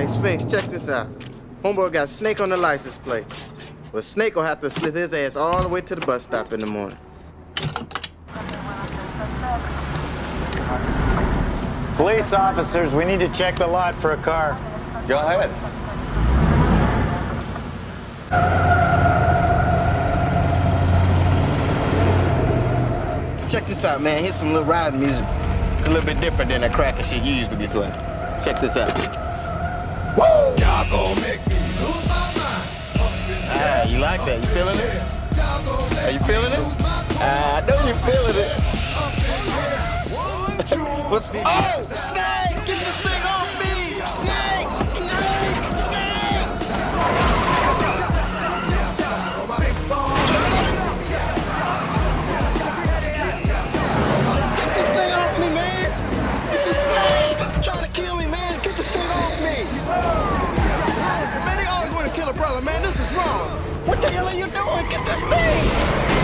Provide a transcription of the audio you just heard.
Hey, Sphinx, check this out. Homeboy got Snake on the license plate. Well, Snake will have to slith his ass all the way to the bus stop in the morning. Police officers, we need to check the lot for a car. Go ahead. Check this out, man. Here's some little riding music. It's a little bit different than that cracker shit you used to be playing. Check this out. Woo! Y'all gon' make me lose my mind. Ah, you like that? You feeling it? Are you feeling it? I know you feeling it. What's oh, Snake! Get this thing off me! Snake! Snake! Snake! Get this thing off me, man! It's a snake! Trying to kill me, man! Get this thing off me! Man, they always want to kill a brother, man. This is wrong. What the hell are you doing? Get this thing!